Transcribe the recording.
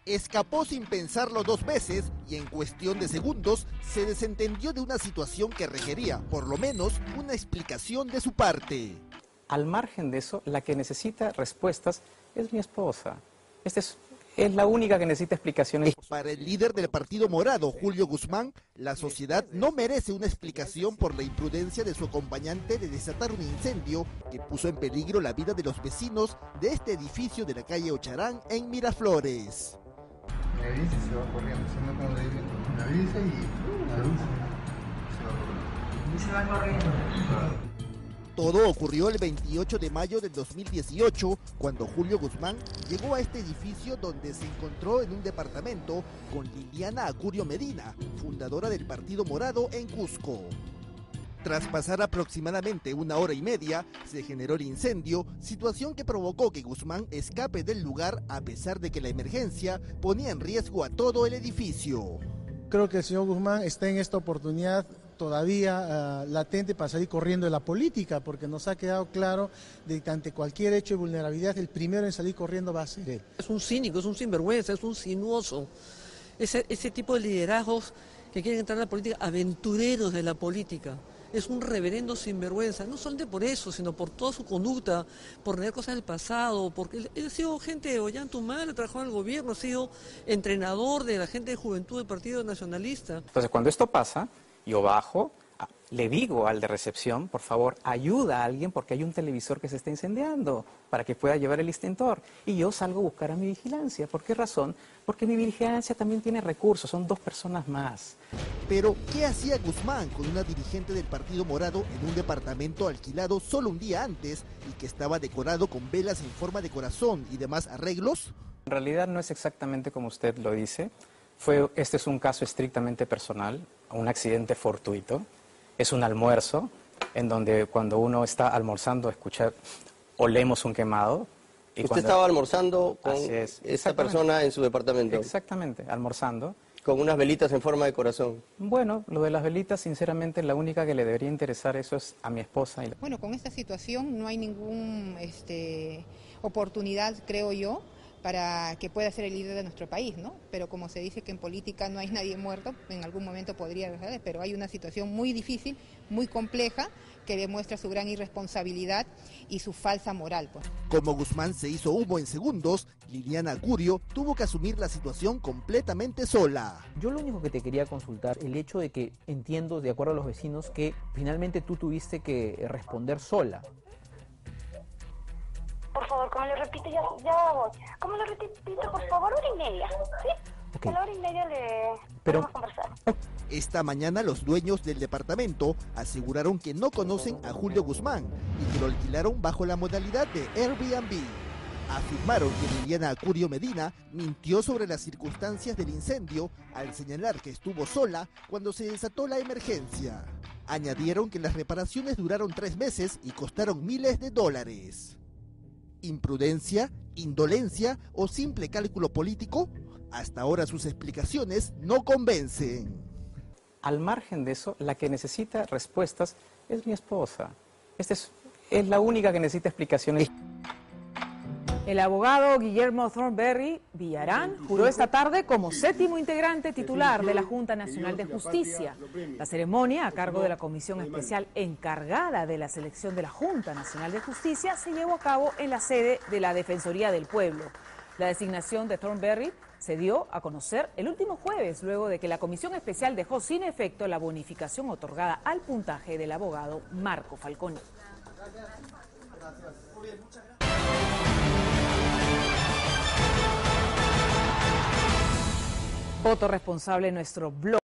Escapó sin pensarlo dos veces y en cuestión de segundos se desentendió de una situación que requería, por lo menos, una explicación de su parte. Al margen de eso, la que necesita respuestas es mi esposa. Es la única que necesita explicaciones. Para el líder del Partido Morado, Julio Guzmán, la sociedad no merece una explicación por la imprudencia de su acompañante de desatar un incendio que puso en peligro la vida de los vecinos de este edificio de la calle Ocharán en Miraflores. Me avisa y se va corriendo, se anda como de viento. Me avisa y la luz se va corriendo. Y se va corriendo. Todo ocurrió el 28 de mayo del 2018, cuando Julio Guzmán llegó a este edificio donde se encontró en un departamento con Liliana Acurio Medina, fundadora del Partido Morado en Cusco. Tras pasar aproximadamente 1 hora y media, se generó el incendio, situación que provocó que Guzmán escape del lugar a pesar de que la emergencia ponía en riesgo a todo el edificio. Creo que el señor Guzmán está en esta oportunidad todavía latente para salir corriendo de la política, porque nos ha quedado claro de que ante cualquier hecho de vulnerabilidad, el primero en salir corriendo va a ser él. Es un cínico, es un sinvergüenza, es un sinuoso. Ese tipo de liderazgos que quieren entrar en la política, aventureros de la política. Es un reverendo sinvergüenza, no solamente por eso, sino por toda su conducta, por tener cosas del pasado, porque él ha sido gente de Ollantaytambo, ha trabajado en el gobierno, ha sido entrenador de la gente de juventud del Partido Nacionalista. Entonces, cuando esto pasa, yo bajo, le digo al de recepción, por favor, ayuda a alguien porque hay un televisor que se está incendiando para que pueda llevar el extintor. Y yo salgo a buscar a mi vigilancia. ¿Por qué razón? Porque mi vigilancia también tiene recursos, son 2 personas más. Pero, ¿qué hacía Guzmán con una dirigente del Partido Morado en un departamento alquilado solo un día antes y que estaba decorado con velas en forma de corazón y demás arreglos? En realidad no es exactamente como usted lo dice. Este es un caso estrictamente personal, un accidente fortuito. Es un almuerzo en donde cuando uno está almorzando olemos un quemado. Y ¿Usted estaba almorzando con esta persona en su departamento? Exactamente, almorzando. Con unas velitas en forma de corazón. Bueno, lo de las velitas, sinceramente, la única que le debería interesar eso es a mi esposa. Bueno, con esta situación no hay ninguna oportunidad, creo yo, para que pueda ser el líder de nuestro país, ¿no? Pero como se dice que en política no hay nadie muerto, en algún momento podría, ¿sabes? Pero hay una situación muy difícil, muy compleja, que demuestra su gran irresponsabilidad y su falsa moral, pues. Como Guzmán se hizo humo en segundos, Liliana Acurio tuvo que asumir la situación completamente sola. Yo lo único que te quería consultar, el hecho de que entiendo, de acuerdo a los vecinos, que finalmente tú tuviste que responder sola. Por favor, como le repito, ya voy. Como le repito, por favor, 1 hora y media, ¿sí? Okay. A la 1 hora y media podemos conversar. Esta mañana los dueños del departamento aseguraron que no conocen a Julio Guzmán y que lo alquilaron bajo la modalidad de Airbnb. Afirmaron que Liliana Acurio Medina mintió sobre las circunstancias del incendio al señalar que estuvo sola cuando se desató la emergencia. Añadieron que las reparaciones duraron 3 meses y costaron miles de dólares. ¿Imprudencia, indolencia o simple cálculo político? Hasta ahora sus explicaciones no convencen. Al margen de eso, la que necesita respuestas es mi esposa. Es la única que necesita explicaciones. El abogado Guillermo Thornberry Villarán juró esta tarde como 7º integrante titular de la Junta Nacional de Justicia. La ceremonia, a cargo de la comisión especial encargada de la selección de la Junta Nacional de Justicia, se llevó a cabo en la sede de la Defensoría del Pueblo. La designación de Thornberry se dio a conocer el último jueves, luego de que la comisión especial dejó sin efecto la bonificación otorgada al puntaje del abogado Marco Falconi. Voto responsable en nuestro blog.